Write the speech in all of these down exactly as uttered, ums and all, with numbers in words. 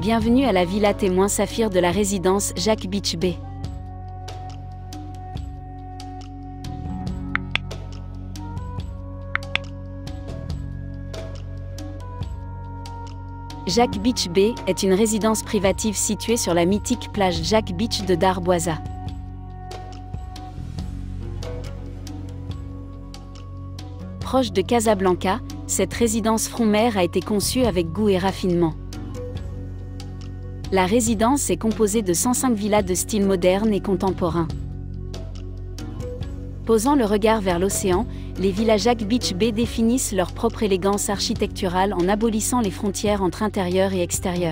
Bienvenue à la villa témoin Saphir de la résidence Jack Beach Bay. Jack Beach Bay est une résidence privative située sur la mythique plage Jack Beach de Darboisa. Proche de Casablanca, cette résidence front-mer a été conçue avec goût et raffinement. La résidence est composée de cent cinq villas de style moderne et contemporain. Posant le regard vers l'océan, les villas Jack Beach Bay définissent leur propre élégance architecturale en abolissant les frontières entre intérieur et extérieur.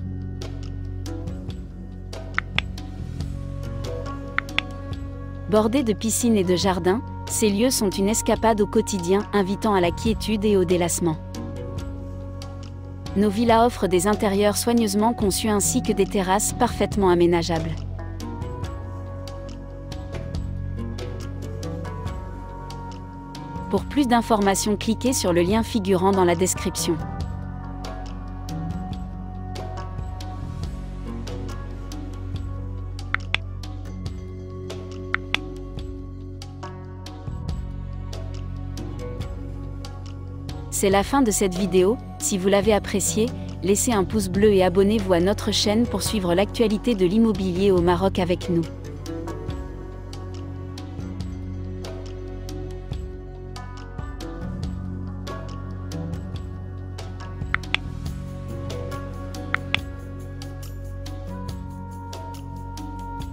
Bordés de piscines et de jardins, ces lieux sont une escapade au quotidien, invitant à la quiétude et au délassement. Nos villas offrent des intérieurs soigneusement conçus ainsi que des terrasses parfaitement aménageables. Pour plus d'informations, cliquez sur le lien figurant dans la description. C'est la fin de cette vidéo. Si vous l'avez appréciée, laissez un pouce bleu et abonnez-vous à notre chaîne pour suivre l'actualité de l'immobilier au Maroc avec nous.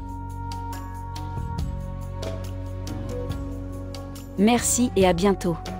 Merci et à bientôt.